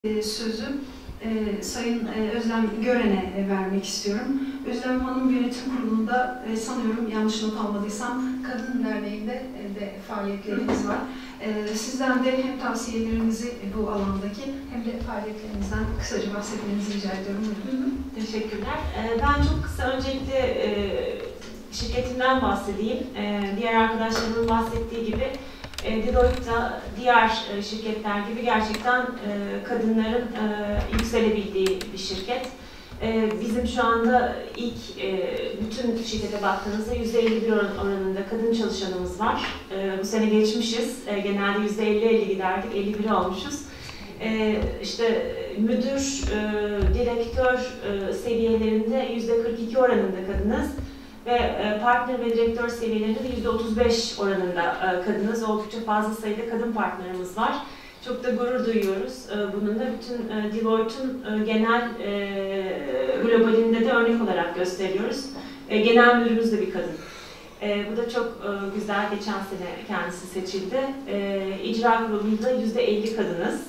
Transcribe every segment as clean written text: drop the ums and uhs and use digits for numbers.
Sözü Sayın Özlem Gören'e vermek istiyorum. Özlem Hanım yönetim kurulunda sanıyorum yanlış not almadıysam Kadın Derneği'nde de faaliyetleriniz var. Sizden de hem tavsiyelerinizi bu alandaki hem de faaliyetlerinizden kısaca bahsetmenizi rica ediyorum. Teşekkürler. Ben çok kısa öncelikle şirketimden bahsedeyim. Diğer arkadaşlarımın bahsettiği gibi Deloitte'da diğer şirketler gibi gerçekten kadınların yükselebildiği bir şirket. Bizim şu anda ilk bütün şirkete baktığınızda %51 oranında kadın çalışanımız var. Bu sene geçmişiz. Genelde %50-50 giderdik, 51 olmuşuz. İşte müdür, direktör seviyelerinde %42 oranında kadınız. Ve partner ve direktör seviyelerinde de %35 oranında kadınız. Oldukça fazla sayıda kadın partnerimiz var. Çok da gurur duyuyoruz. Bununla bütün Deloitte'un genel globalinde de örnek olarak gösteriyoruz. Genel müdürümüz de bir kadın. Bu da çok güzel. Geçen sene kendisi seçildi. İcra kurulunda %50 kadınız.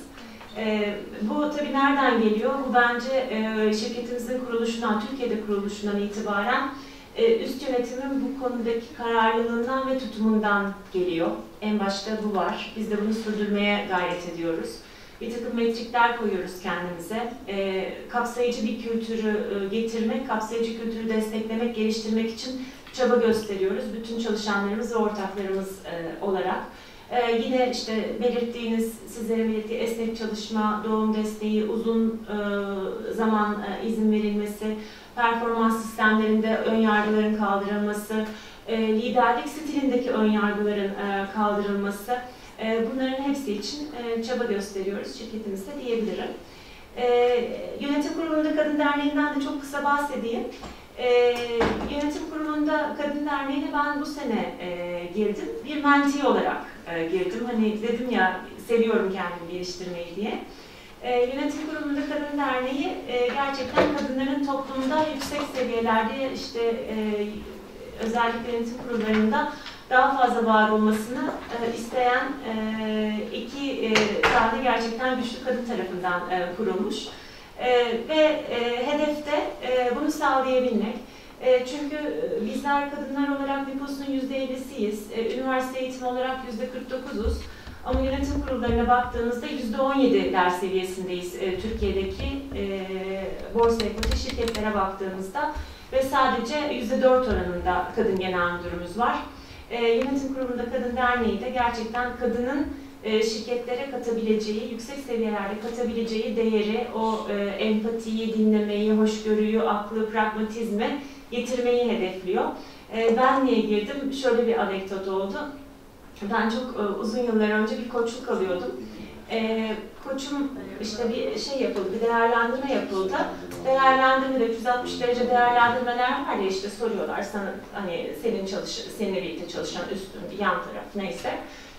Bu tabii nereden geliyor? Bu bence şirketimizin kuruluşundan, Türkiye'de kuruluşundan itibaren üst yönetimin bu konudaki kararlılığından ve tutumundan geliyor. En başta bu var. Biz de bunu sürdürmeye gayret ediyoruz. Bir takım metrikler koyuyoruz kendimize. Kapsayıcı bir kültürü getirmek, kapsayıcı kültürü desteklemek, geliştirmek için çaba gösteriyoruz. Bütün çalışanlarımız ve ortaklarımız olarak. Yine işte belirttiğiniz, sizlere belirttiği esnek çalışma, doğum desteği, uzun zaman izin verilmesi, performans sistemlerinde ön yargıların kaldırılması, liderlik stilindeki ön yargıların kaldırılması, bunların hepsi için çaba gösteriyoruz şirketimizde diyebilirim. Yönetim Kurulu'nda Kadın Derneği'nden de çok kısa bahsedeyim. Yönetim Kurulu'nda Kadın Derneği'ne ben bu sene girdim. Bir mentee olarak girdim. Hani dedim ya, seviyorum kendimi geliştirmeyi diye. Yönetim Kurulu'nda Kadın Derneği gerçekten kadınların toplumda yüksek seviyelerde işte özellikle yönetim kurullarında daha fazla var olmasını isteyen iki tane gerçekten güçlü kadın tarafından kurulmuş. Ve hedefte bunu sağlayabilmek. Çünkü bizler kadınlar olarak nüfusun %50'siyiz, üniversite eğitimi olarak %49'uz. Ama yönetim kurullarına baktığımızda %17'ler seviyesindeyiz Türkiye'deki borsaya kotan şirketlere baktığımızda ve sadece %4 oranında kadın genel müdürümüz var. Yönetim Kurulu'nda Kadın Derneği de gerçekten kadının şirketlere katabileceği, yüksek seviyelerde katabileceği değeri, o empatiyi, dinlemeyi, hoşgörüyü, aklı, pragmatizmi getirmeyi hedefliyor. Ben niye girdim? Şöyle bir anekdot oldu. Ben çok uzun yıllar önce bir koçluk alıyordum. Koçum işte bir şey yapıldı, bir değerlendirme yapıldı. Değerlendirmede 360 derece değerlendirmeler var ya, işte soruyorlar sana hani seninle birlikte çalışan üstün, yan taraf neyse.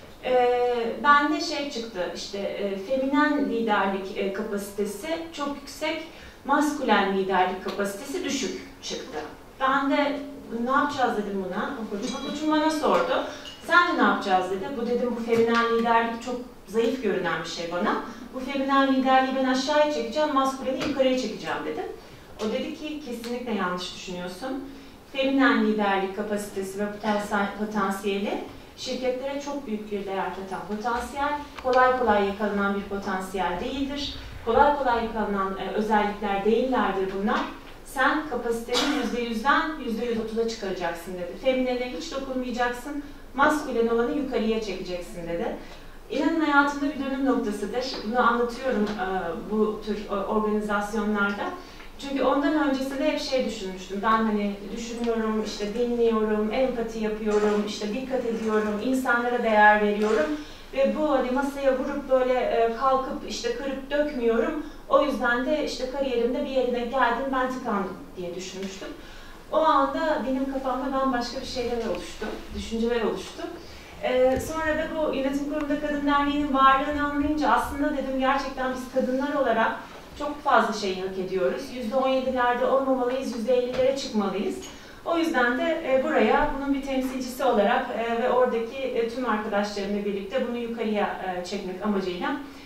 Bende şey çıktı, işte feminen liderlik kapasitesi çok yüksek, maskülen liderlik kapasitesi düşük çıktı. Ben de ne yapacağız dedim buna. Koçum bana sordu. Sence ne yapacağız dedi. Bu dedim, bu feminen liderlik çok zayıf görünen bir şey bana. Bu feminen liderliği ben aşağıya çekeceğim, masküleni yukarıya çekeceğim dedim. O dedi ki kesinlikle yanlış düşünüyorsun. Feminen liderlik kapasitesi ve potansiyeli şirketlere çok büyük bir değer katan potansiyel, kolay kolay yakalanan bir potansiyel değildir. Kolay kolay yakalanan özellikler değillerdir bunlar. Sen kapasitenin %100'den %130'a çıkaracaksın dedi. Feminine hiç dokunmayacaksın, maskülen olanı yukarıya çekeceksin dedi. İnanın hayatımda bir dönüm noktasıdır. Bunu anlatıyorum bu tür organizasyonlarda. Çünkü ondan öncesinde hep şey düşünmüştüm. Ben hani düşünüyorum, işte dinliyorum, empati yapıyorum, işte dikkat ediyorum, insanlara değer veriyorum. Ve bu hani masaya vurup böyle kalkıp işte kırıp dökmüyorum. O yüzden de işte kariyerimde bir yerine geldim, ben tıkandım diye düşünmüştüm. O anda benim kafamda bambaşka bir şeyler oluştu, düşünceler oluştu. Sonra da bu Yönetim Kurulu'nda Kadın Derneği'nin varlığını anlayınca aslında dedim gerçekten biz kadınlar olarak çok fazla şey hak ediyoruz. %17'lerde olmamalıyız, %50'lere çıkmalıyız. O yüzden de buraya bunun bir temsilcisi olarak ve oradaki tüm arkadaşlarımla birlikte bunu yukarıya çekmek amacıyla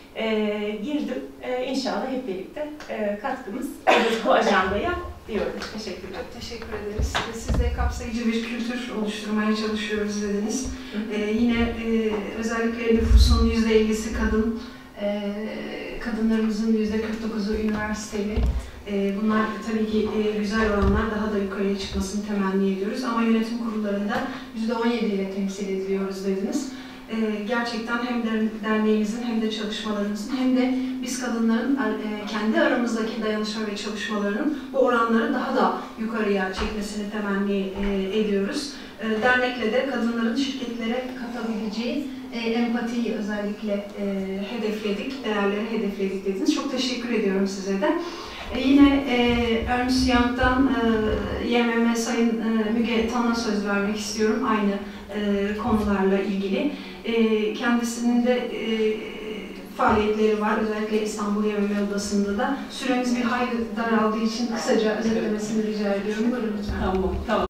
girdim. İnşallah hep birlikte katkımız olur bu ajandaya diyorum. Teşekkürler. Teşekkür ederiz. Siz de kapsayıcı bir kültür oluşturmaya çalışıyoruz dediniz. Yine özellikle nüfusun %50'si kadın, kadınlarımızın %49'u üniversiteli. Bunlar tabii ki güzel oranlar, daha da yukarıya çıkmasını temenni ediyoruz. Ama yönetim kurullarında %17 ile temsil ediliyoruz dediniz. Gerçekten hem derneğimizin hem de çalışmalarımızın hem de biz kadınların kendi aramızdaki dayanışma ve çalışmalarının bu oranları daha da yukarıya çekmesini temenni ediyoruz. Dernekle de kadınların şirketlere katabileceği empatiyi özellikle hedefledik, değerleri hedefledik dediniz. Çok teşekkür ediyorum size de. Yine Ernst Young'dan YMM Sayın Müge Tan'a söz vermek istiyorum aynı konularla ilgili. Kendisinin de faaliyetleri var, özellikle İstanbul YMM Odası'nda da. Süremiz bir hayli daraldığı için kısaca özetlemesini rica ediyorum. Buyurun lütfen. Tamam.